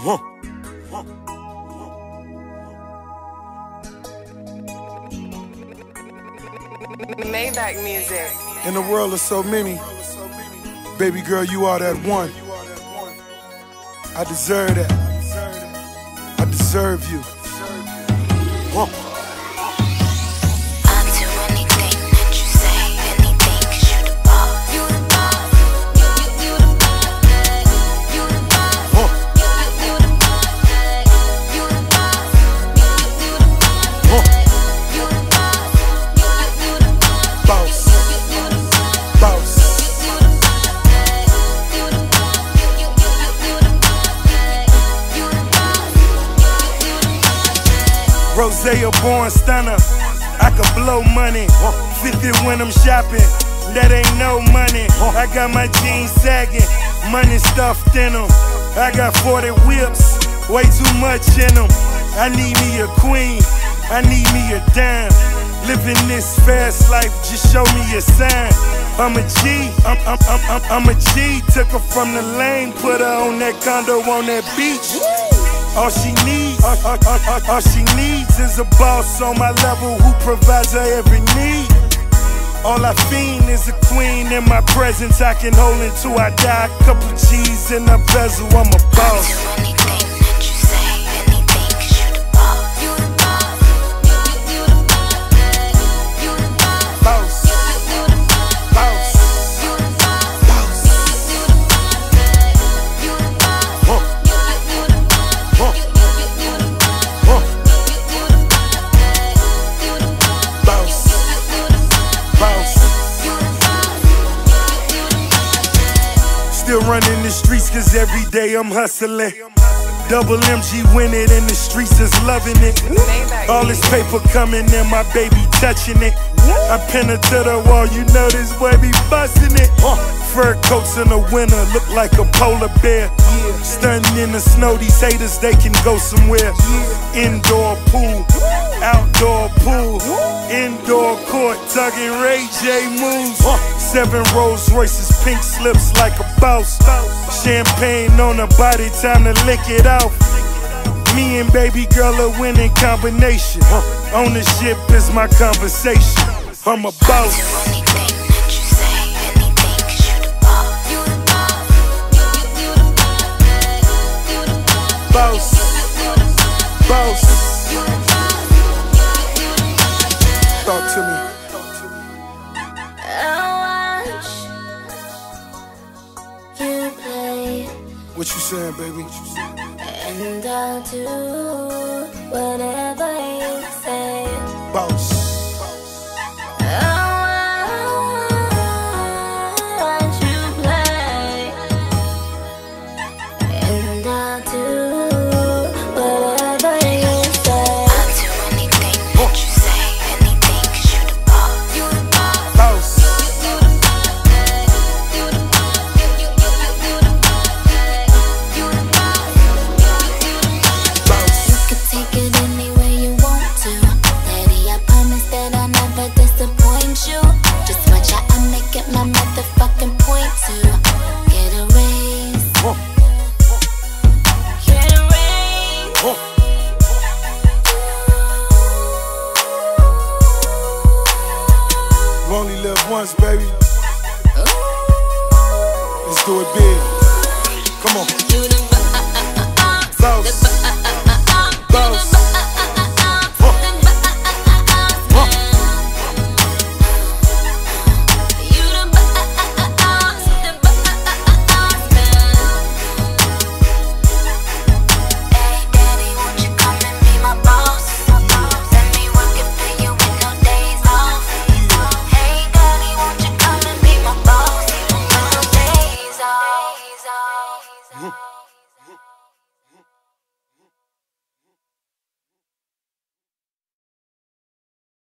Maybach music. In a world of so many, baby girl, you are that one. I deserve that. I deserve you. I'll do anything that you say, anything 'cause you the boss. You the boss. You the boss. You the boss. You the boss. You the boss. You the boss. You the boss. Boss. Boss. Rozay, a born stunner. I could blow money. 50 when I'm shopping. That ain't no money. I got my jeans sagging. Money stuffed in them. I got 40 whips. Way too much in them. I need me a queen. I need me a dime. Living this fast life, just show me a sign. I'm a G, I'm a G. Took her from the lane, put her on that condo on that beach. All she needs is a boss on my level who provides her every need. All I fiend is a queen in my presence. I can hold until I die. Couple G's in the bezel, I'm a boss. Still running the streets cause every day I'm hustling. Double MG win it in the streets is loving it. All this paper coming in, my baby touching it. I pin her to the wall, you know this boy be busting it. Fur coats in the winter look like a polar bear. Stunting in the snow, these haters they can go somewhere. Indoor pool, outdoor pool, indoor court, tugging Ray J moves. 7 Rolls Royces, pink slips like a boss. Champagne on her body, time to lick it off. Me and baby girl a winning combination. Ownership is my conversation. I'm a boss. Boss. Boss. Talk to me. What you saying, baby? And I'll do whatever you say. Boss. I want you to play. And I'll do whatever you say. I'll do anything that you say, anything 'cause you the boss. You the boss. Boss. We only live once, baby. Let's do it big. Come on. Boss.